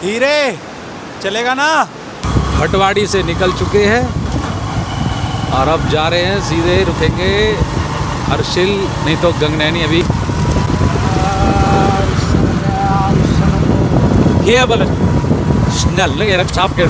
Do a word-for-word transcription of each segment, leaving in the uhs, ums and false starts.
धीरे चलेगा ना। भटवाड़ी से निकल चुके हैं और अब जा रहे हैं, सीधे रुकेंगे हर्षिल, नहीं तो गंगनैनी। अभी ये बोले स्नेल लगे रक्षा के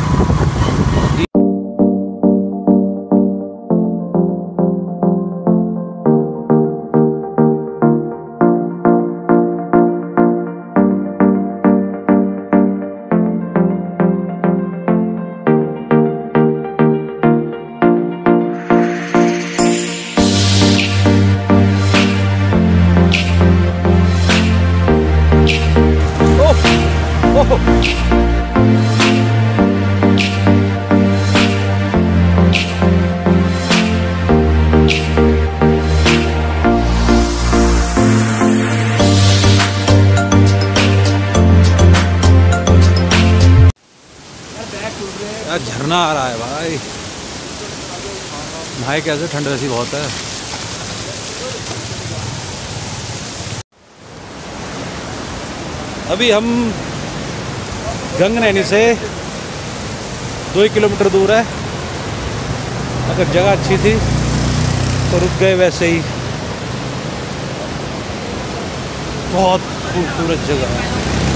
झरना आ रहा है भाई। भाई कैसे ठंड ऐसी बहुत है। अभी हम गंगनैनी से दो किलोमीटर दूर है। अगर जगह अच्छी थी तो रुक गए वैसे ही। बहुत खूबसूरत जगह है।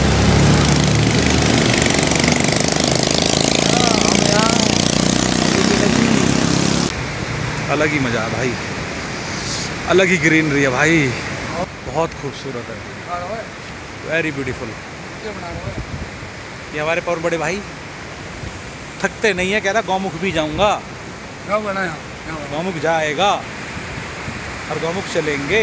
अलग ही मज़ा है भाई, अलग ही ग्रीनरी है भाई, बहुत खूबसूरत है, वेरी ब्यूटीफुल। ये हमारे पर बड़े भाई थकते नहीं है, कह रहा गौमुख भी जाऊंगा। गौमुख जाएगा और गौमुख चलेंगे।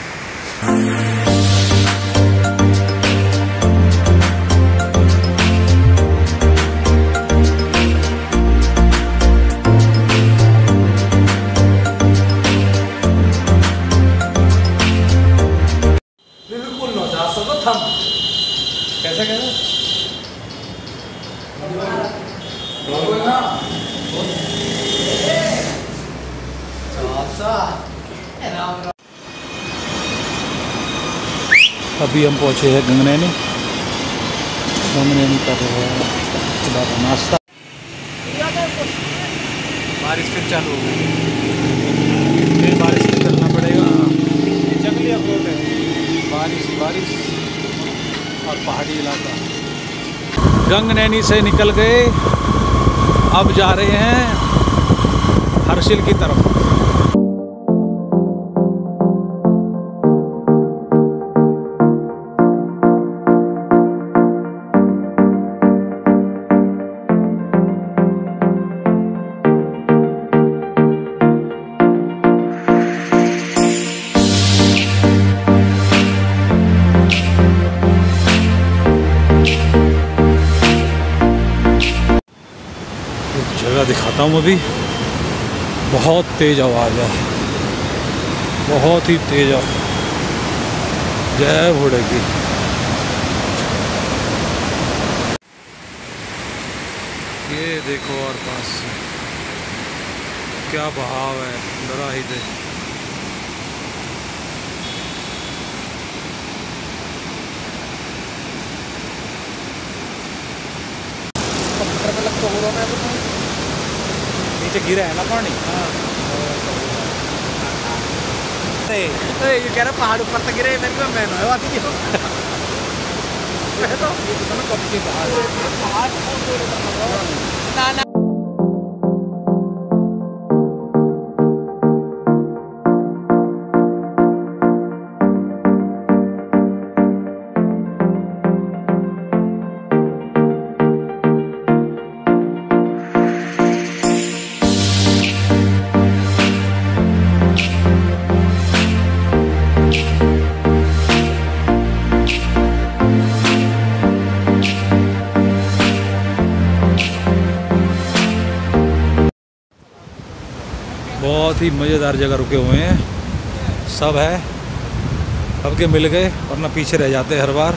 कैसा कैसा अभी हम पहुंचे हैं गंगनैनी। गंगनैनी कर रहे हैं सुबह का नाश्ता। बारिश फिर चालू हो गई, फिर बारिश में चलना पड़ेगा। जंगली अखरोट है, बारिश बारिश और पहाड़ी इलाका। गंगनैनी से निकल गए, अब जा रहे हैं हर्षिल की तरफ। जगह दिखाता हूँ अभी। बहुत तेज आवाज़ है, बहुत ही तेज आवाज़। जय घोड़े की। ये देखो और पास से क्या बहाव है, डरा ही दे। नीचे गिरा है ना पानी। हाँ ये कह रहा पहाड़ ऊपर तक गिरे। मेरी को मैन है बात क्यों तो कब के पहाड़ ना ना। बहुत ही मज़ेदार जगह रुके हुए हैं, सब है। अब के मिल गए वरना पीछे रह जाते हर बार।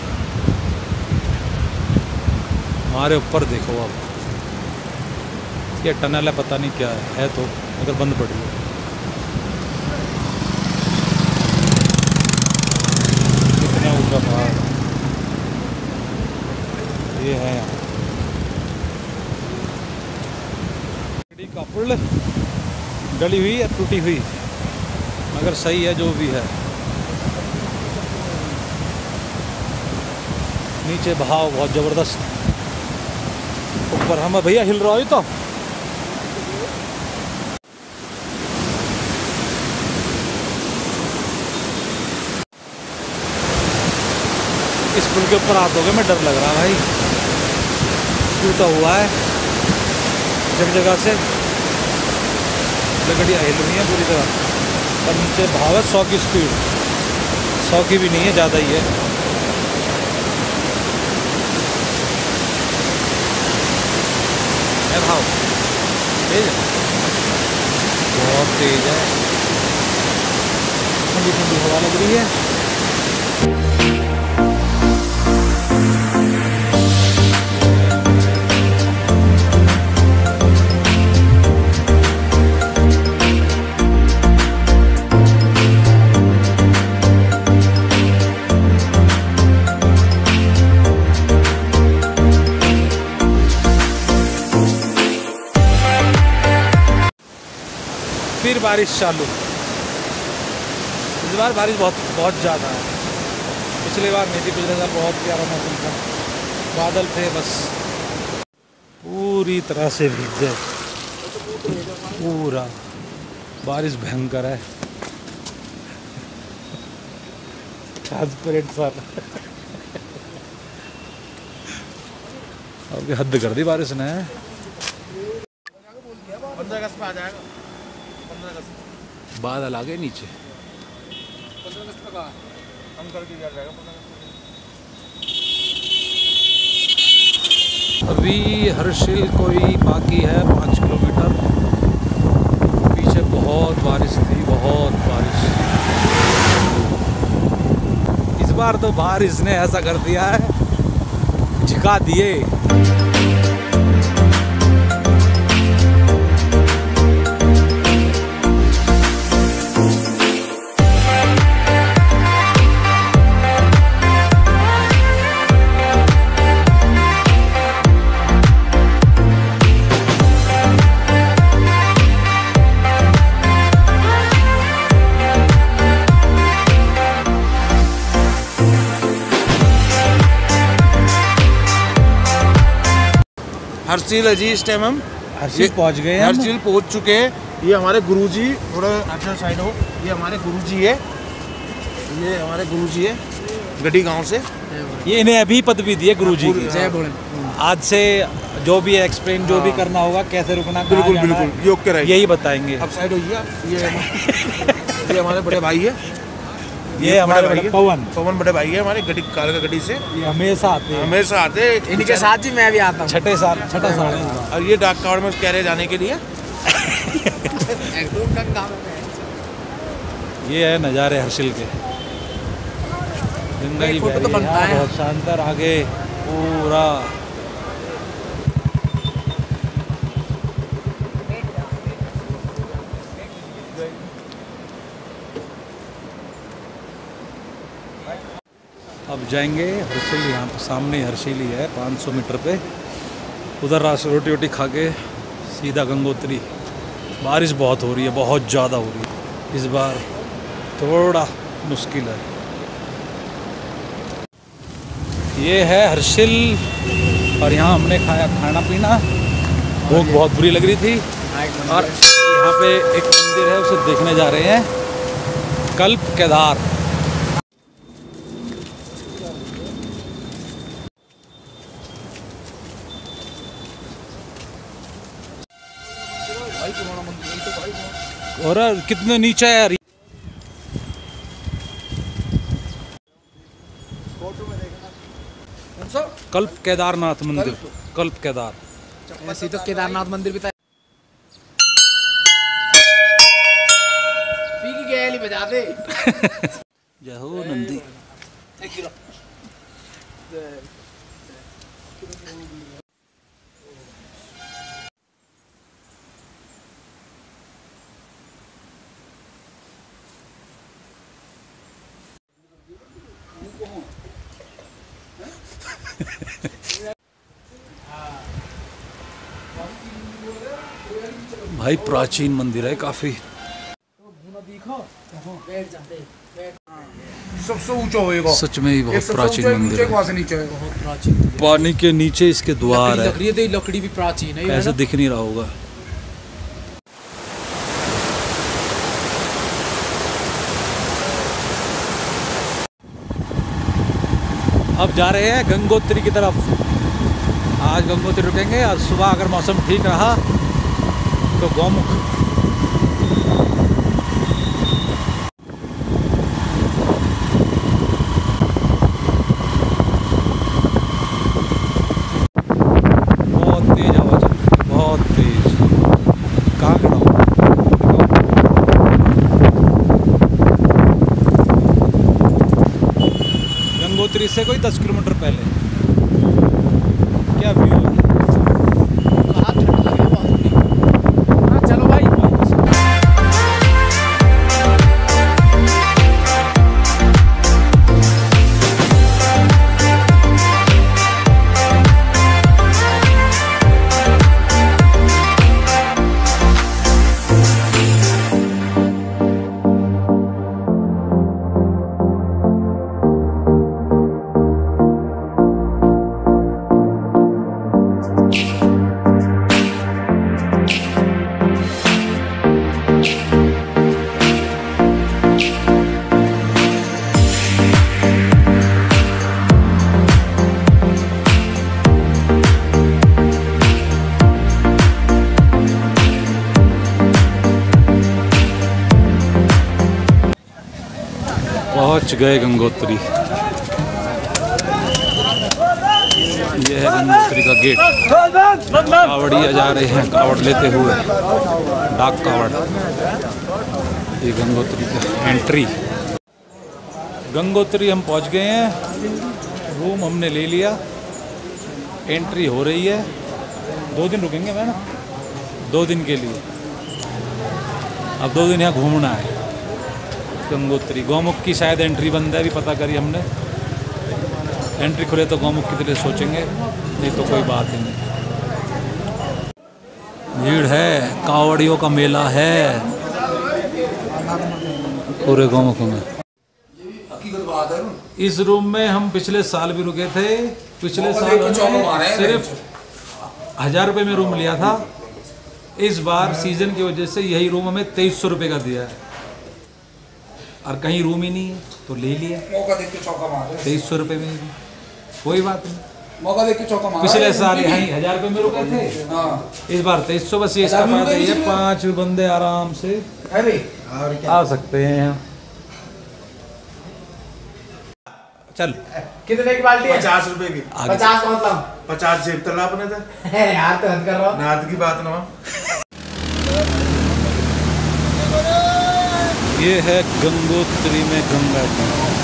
हमारे ऊपर देखो अब ये टनल है, पता नहीं क्या है, है तो अगर बंद पड़ी है। कितना ऊंचा पहाड़, ये है का पुल, गली हुई या टूटी हुई मगर सही है जो भी है। नीचे बहाव बहुत ज़बरदस्त, ऊपर हम भैया हिल रहा है तो इस पुल के ऊपर हाथ हो गए, मैं डर लग रहा भाई, टूटा हुआ है जगह जगह से, लकड़ियाँ हिल रही हैं पूरी तरह। और नीचे भाव है सौ की स्पीड, सौ की भी नहीं है, ज़्यादा ही है। है भाव तेज है, बहुत तेज है, ठंडी ठंडी हवा लग रही है। फिर बारिश चालू, इस बार बारिश बहुत बहुत ज़्यादा है, पिछली बार नहीं थी, पिछले साल बहुत प्यारा मौसम था, बादल थे बस, पूरी तरह से भीग गए, पूरा बारिश भयंकर है, ट्रांसपेरेंट सर अब हद कर दी बारिश ने। पंद्रह अगस्त में आ जाएगा, पंद्रह अगस्त बादल आ गए नीचे, पंद्रह अगस्त में कहा हम करके जा जाएगा पंद्रह अगस्त। अभी हर्षिल कोई बाकी है पाँच किलोमीटर, पीछे बहुत बारिश थी, बहुत बारिश। इस बार तो बारिश ने ऐसा कर दिया है, झिका दिए। हर्षिल है जी, इस टाइम हम हर्षिल पहुंच गए हैं, हर्षिल पहुंच चुके हैं। ये हमारे गुरुजी, थोड़ा अच्छा साइड हो, ये हमारे गुरुजी है, ये हमारे गुरुजी है गढ़ी गांव से। ये इन्हें अभी पदवी दी है गुरुजी की। जय भोले। आज से जो भी एक्सप्लेन जो भी करना होगा, कैसे रुकना, बिल्कुल बिल्कुल योग के रहेंगे, यही बताएंगे। अब साइड होइए आप। ये ये हमारे बड़े भाई है, ये हमारे भाई पवन पवन बड़े भाई है हमारे गढ़ी काल का गढ़ी से, ये हमेशा आते हैं, हमेशा आते। इनके साथ ही मैं भी आता हूँ, छठे साल छठा साल है। और ये डाक कावड़ में कैरे जाने के लिए एकदम कम काम है। ये है नज़ारे हर्षिल के, जिंदगी फोटो तो बनता है। बहुत शानदार, आगे पूरा अब जाएंगे हर्षिल। यहाँ पे सामने हर्षिल ही है, पाँच सौ मीटर पे, उधर रास्ते रोटी वोटी खा के सीधा गंगोत्री। बारिश बहुत हो रही है, बहुत ज़्यादा हो रही है, इस बार थोड़ा मुश्किल है। ये है हर्षिल, और यहाँ हमने खाया खाना पीना, भूख बहुत बुरी लग रही थी, और यहाँ पे एक मंदिर है, उसे देखने जा रहे हैं, कल्प केदार। और कितने नीचे है यार, कल्प केदारनाथ मंदिर, कल्प केदार, ऐसे तो केदारनाथ मंदिर भी था। पी की गैली बजा दे। जय हो नंदी। भाई प्राचीन मंदिर है काफी। सबसे ऊंचा होएगा, सच में ही बहुत सबसे प्राचीन ऊंचा मंदिर नीचे है। वहां से नीचे होएगा। बहुत प्राचीन पानी के नीचे इसके द्वार है, लकड़ी है, लकड़ी भी प्राचीन है। ऐसे दिख नहीं रहा होगा। अब जा रहे हैं गंगोत्री की तरफ। आज गंगोत्री रुकेंगे और सुबह अगर मौसम ठीक रहा तो गौमुख। बहुत तेज हवा चल रही है, बहुत तेज। कहाँ खड़ा हूँ? गंगोत्री से कोई दस किलोमीटर पहले। क्या व्यू है। कहाँ ठंड लग रही है बहुत अपनी। हाँ चलो भाई। पहुंच गए गंगोत्री। ये है गंगोत्री का गेट। कावड़िया जा रहे हैं कावड़ लेते हुए, डाक कावड़। ये गंगोत्री का एंट्री। गंगोत्री हम पहुंच गए हैं। रूम हमने ले लिया। एंट्री हो रही है। दो दिन रुकेंगे मैं ना, दो दिन के लिए। अब दो दिन यहाँ घूमना है। गंगोत्री गौमुख की शायद एंट्री बंद है, अभी पता करी हमने। एंट्री खुले तो गौमुख की तरह सोचेंगे, नहीं तो कोई बात ही नहीं। भीड़ है, कावड़ियों का मेला है पूरे गौमुख में। इस रूम में हम पिछले साल भी रुके थे। पिछले साल हमने सिर्फ हजार रुपये में रूम लिया था। इस बार सीजन की वजह से यही रूम हमें तेईस सौ रुपये का दिया है, और कहीं रूम ही नहीं है तो ले लिया मौका देख के चौका मार। तेईस सौ रुपये में। कोई बात नहीं, मौका देख के चौका मार। पिछले साल यहाँ हजार रुपये में रुके थे, हाँ। इस बार तेईस सौ। बस ये इसका फायदा ये है, पांच बंदे आराम से अरे आ सकते हैं यहाँ। चल कितने की बाल्टी है? पचास रुपए की। आगे पचास का मतलब पचास जेब तला अपने थे। है यार, तो हद कर रहा हूँ। नाद की बात ना। ये है गंगोत्री में गंगा जी।